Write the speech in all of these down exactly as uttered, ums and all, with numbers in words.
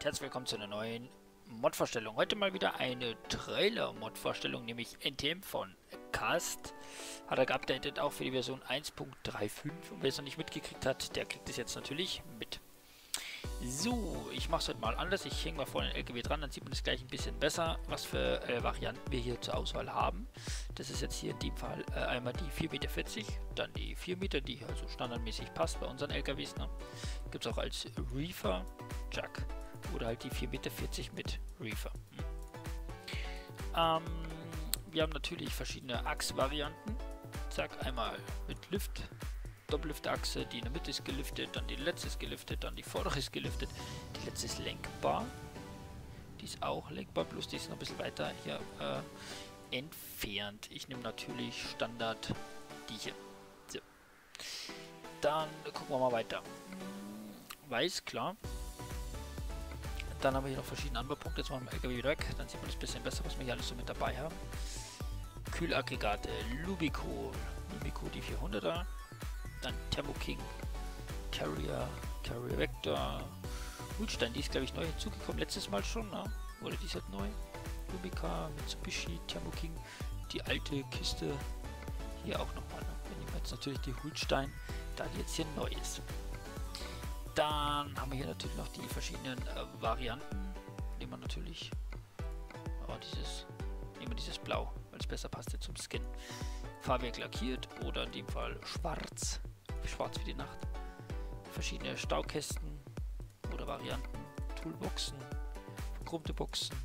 und herzlich willkommen zu einer neuen Mod-Vorstellung. Heute mal wieder eine Trailer-Mod-Vorstellung, nämlich N T M von Cast. Hat er geupdatet, auch für die Version eins Punkt fünfunddreißig. Und wer es noch nicht mitgekriegt hat, der kriegt es jetzt natürlich mit. So, ich mache es heute mal anders. Ich hänge mal vor den L K W dran, dann sieht man es gleich ein bisschen besser, was für äh, Varianten wir hier zur Auswahl haben. Das ist jetzt hier in dem Fall äh, einmal die vier Meter vierzig, dann die vier Meter, die also standardmäßig passt bei unseren L K Ws. Ne? Gibt es auch als Reefer, Jack oder halt die vier Meter vierzig mit Reefer. Hm. Ähm, wir haben natürlich verschiedene Achsvarianten. Zack, einmal mit Lift. Doppelliftachse, die in der Mitte ist geliftet, dann die letzte ist geliftet, dann die vordere ist geliftet, die letzte ist lenkbar, die ist auch lenkbar, bloß die ist noch ein bisschen weiter hier äh, entfernt. Ich nehme natürlich Standard die hier. So. Dann gucken wir mal weiter. Weiß, klar. Dann haben wir hier noch verschiedene Anbaupunkte, jetzt machen wir L K W wieder weg, dann sieht man das ein bisschen besser, was wir hier alles so mit dabei haben. Kühlaggregate, Lubico, Lubico die vierhunderter. Dann Thermo King, Carrier, Carrier Vector, Holstein, die ist glaube ich neu hinzugekommen, letztes Mal schon, ne? Oder die ist halt neu. Lubica, Mitsubishi, Thermo King, die alte Kiste, hier auch nochmal. Ne? Wir nehmen jetzt natürlich die Holstein, da die jetzt hier neu ist. Dann haben wir hier natürlich noch die verschiedenen äh, Varianten, nehmen wir natürlich, oh, dieses, nehmen wir dieses Blau, weil es besser passt zum Skin. Fahrwerk lackiert oder in dem Fall schwarz. Schwarz wie die Nacht. Verschiedene Staukästen oder Varianten. Toolboxen, verchromte Boxen.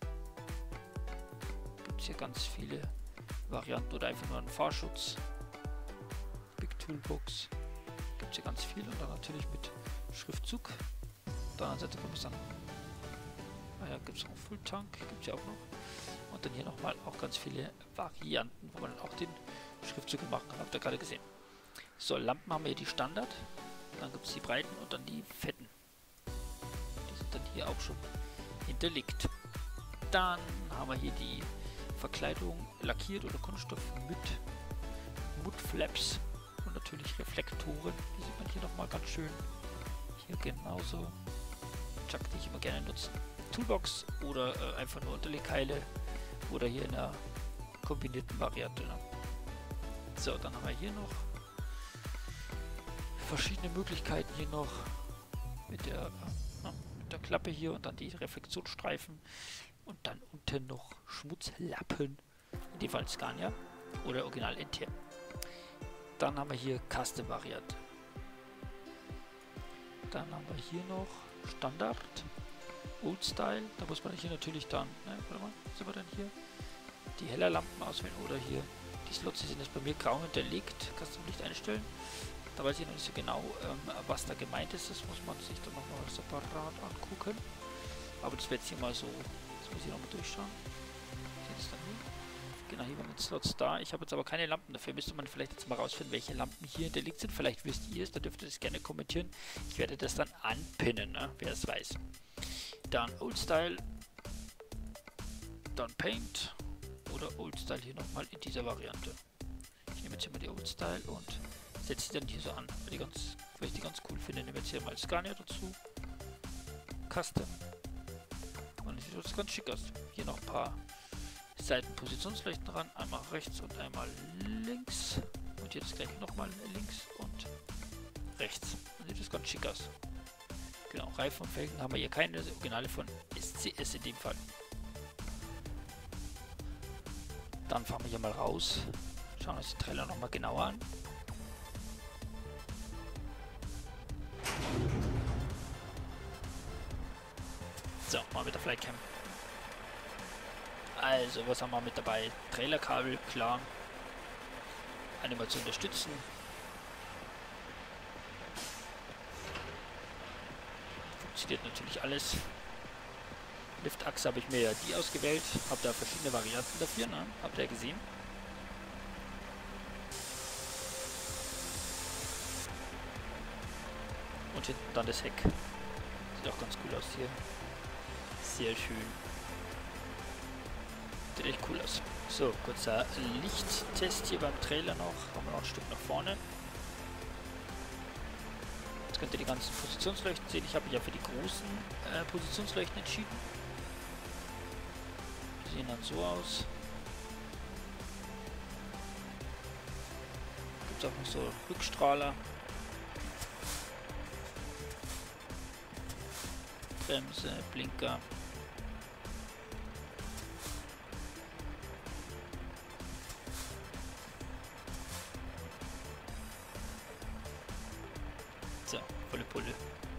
Gibt es hier ganz viele Varianten oder einfach nur einen Fahrschutz. Big Toolbox. Gibt es hier ganz viel und dann natürlich mit Schriftzug. Auf der anderen Seite kommt es dann. Ah ja, gibt es auch Fulltank, gibt es ja auch noch. Und dann hier nochmal auch ganz viele Varianten, wo man dann auch den Schriftzug machen kann. Habt ihr gerade gesehen. So, Lampen haben wir hier die Standard. Dann gibt es die breiten und dann die fetten. Die sind dann hier auch schon hinterlegt. Dann haben wir hier die Verkleidung lackiert oder Kunststoff mit Mudflaps und natürlich Reflektoren. Die sieht man hier nochmal ganz schön. Hier genauso. Chuck, die ich immer gerne nutze. Toolbox oder äh, einfach nur Unterlegkeile oder hier in einer kombinierten Variante. Ne? So, dann haben wir hier noch verschiedene Möglichkeiten hier noch mit der, äh, mit der Klappe hier und dann die Reflexionsstreifen und dann unten noch Schmutzlappen, in dem Fall Scania oder Original N T M. Dann haben wir hier Custom-Variante. Dann haben wir hier noch Standard, Old Style, da muss man hier natürlich dann, ne, warte mal, was sind wir denn hier? Die heller Lampen auswählen oder hier, die Slots die sind jetzt bei mir grau hinterlegt, kannst du nicht einstellen. Da weiß ich noch nicht so genau, ähm, was da gemeint ist, das muss man sich dann nochmal separat angucken. Aber das wird jetzt hier mal so, das muss ich nochmal durchschauen. Jetzt dann hier. Genau, hier waren jetzt Slots da. Ich habe jetzt aber keine Lampen dafür. Müsste man vielleicht jetzt mal rausfinden, welche Lampen hier hinterlegt sind. Vielleicht wisst ihr es, da dürft ihr das gerne kommentieren. Ich werde das dann anpinnen, ne? Wer es weiß. Dann Old Style, dann Paint oder Old Style hier nochmal in dieser Variante. Ich nehme jetzt hier mal die Old Style und setze sie dann hier so an, weil, die ganz, weil ich die ganz cool finde. Nehme jetzt hier mal Scania dazu. Custom. Und dann sieht das ganz schick aus. Hier noch ein paar Seitenpositionsleuchten ran. Einmal rechts und einmal links. Und jetzt gleich nochmal links und rechts. Dann sieht das ganz schick aus. Genau, Reifen und Felgen haben wir hier keine Originale von S C S in dem Fall. Dann fahren wir hier mal raus. Schauen uns den Trailer nochmal genauer an. So, mal mit der Flightcam. Also, was haben wir mit dabei? Trailerkabel, klar. Animation unterstützen. Funktioniert natürlich alles. Liftachse habe ich mir ja die ausgewählt. Habe da verschiedene Varianten dafür, ne? Habt ihr gesehen? Und hinten dann das Heck. Sieht auch ganz cool aus hier. Sehr schön. Sieht echt cool aus. So, kurzer Lichttest hier beim Trailer noch. Haben wir noch ein Stück nach vorne. Jetzt könnt ihr die ganzen Positionsleuchten sehen. Ich habe mich ja für die großen äh, Positionsleuchten entschieden. Die sehen dann so aus. Gibt es auch noch so Rückstrahler. Bremse, Blinker. So, volle Pulle.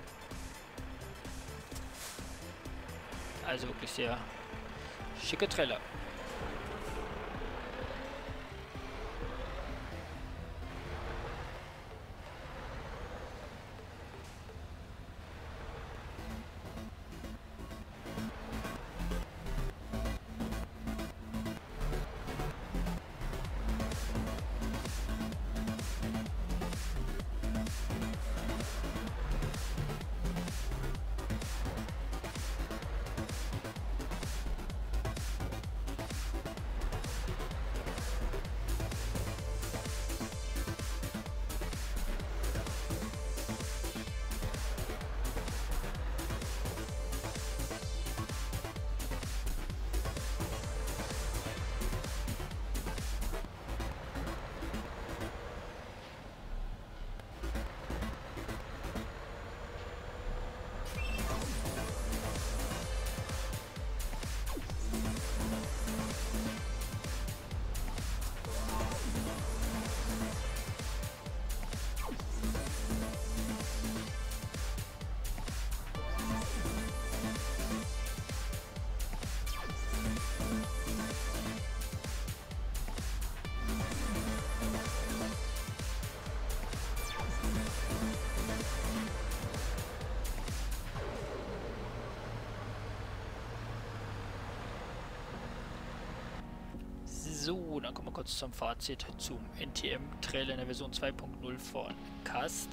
Also wirklich sehr schicker Trailer. So, dann kommen wir kurz zum Fazit zum N T M-Trailer in der Version zwei Punkt null von Cast.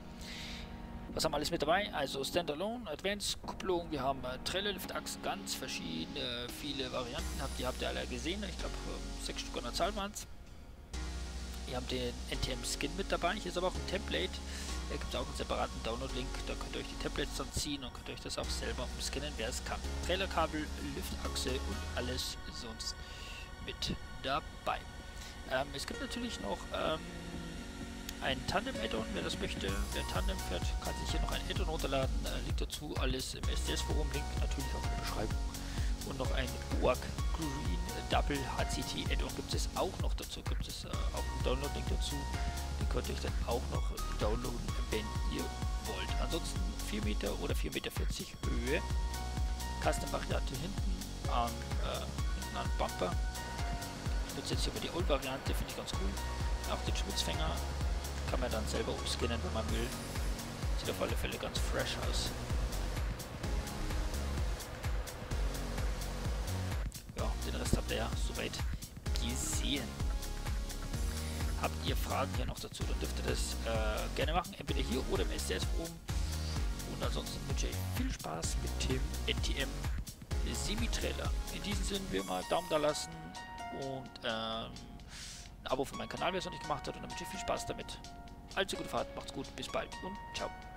Was haben wir alles mit dabei? Also Standalone, Advanced-Kupplung, wir haben äh, Trailerlift-Achsen, ganz verschiedene, viele Varianten. Habt ihr habt ihr alle gesehen, ich glaube äh, sechs Stück an der Zahl waren es. Ihr habt den N T M-Skin mit dabei, hier ist aber auch ein Template. Da gibt es auch einen separaten Download-Link, da könnt ihr euch die Templates dann ziehen und könnt euch das auch selber umscannen, wer es kann. Trailerkabel, Liftachse und alles sonst mit dabei. Ähm, es gibt natürlich noch ähm, ein Tandem-Add-on, wer das möchte. Wer Tandem fährt, kann sich hier noch ein Add-on runterladen. Äh, liegt dazu alles im S D S-Forum, Link natürlich auch in der Beschreibung. Und noch ein W A G Green Double H C T Add-on gibt es auch noch dazu. Gibt es äh, auch einen Download-Link dazu. Den könnt ihr euch dann auch noch downloaden, wenn ihr wollt. Ansonsten vier Meter oder vier Meter vierzig Höhe. Custom-Variante hinten an, äh, hinten an Bumper. Ich nutze jetzt hier über die Old-Variante, finde ich ganz cool. Auch den Schmutzfänger kann man dann selber umscannen, wenn man will. Sieht auf alle Fälle ganz fresh aus. Ja, den Rest habt ihr ja soweit gesehen. Habt ihr Fragen hier noch dazu, dann dürft ihr das äh, gerne machen, entweder hier oder im S D S-Forum. Und ansonsten wünsche ich viel Spaß mit dem N T M Semi-Trailer. In diesem Sinne, wie immer, Daumen da lassen und ähm, ein Abo für meinen Kanal, wer es noch nicht gemacht hat, und dann wünsche ich viel Spaß damit. Also gute Fahrt, macht's gut, bis bald und ciao.